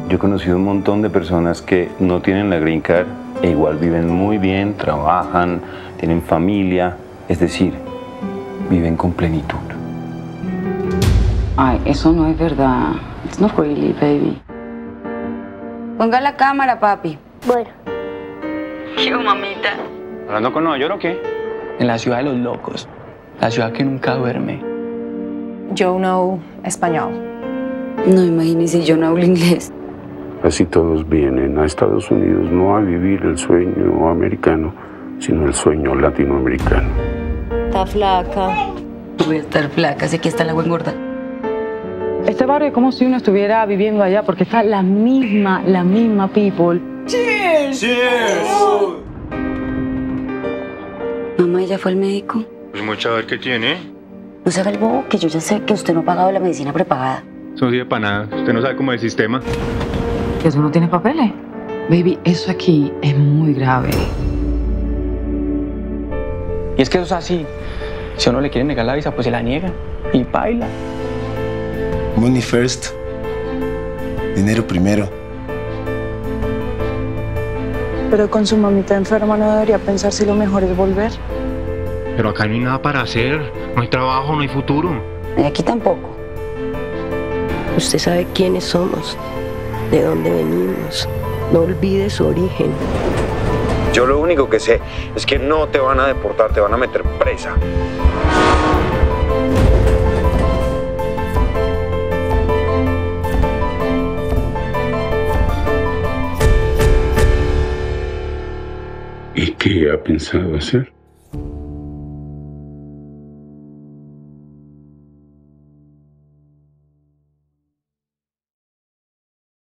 Yo he conocido un montón de personas que no tienen la green card e igual viven muy bien, trabajan, tienen familia, es decir, viven con plenitud. Ay, eso no es verdad. It's not really, baby. Ponga la cámara, papi. Bueno. ¿Qué, mamita? ¿Hablando con Nueva York o qué? En la ciudad de los locos, la ciudad que nunca duerme. Yo no español. No, imagínese, yo no hablo inglés. Así todos vienen a Estados Unidos no a vivir el sueño americano, sino el sueño latinoamericano. Está flaca. Voy a estar flaca, sé que está la agua engorda. Este barrio es como si uno estuviera viviendo allá porque está la misma people. ¡Cheers! ¡Cheers! Mamá, ¿ya fue al médico? Pues mucha a ver qué tiene. No se haga el bobo, que yo ya sé que usted no ha pagado la medicina prepagada. Eso no sirve para nada. Usted no sabe cómo es el sistema. ¿Que tú no tienes papeles? Baby, eso aquí es muy grave. Y es que eso es así. Si a uno le quiere negar la visa, pues se la niega y baila. Money first. Dinero primero. Pero con su mamita enferma no debería pensar si lo mejor es volver. Pero acá no hay nada para hacer. No hay trabajo, no hay futuro. Y aquí tampoco. Usted sabe quiénes somos, de dónde venimos. No olvide su origen. Yo lo único que sé es que no te van a deportar, te van a meter presa. ¿Y qué ha pensado hacer?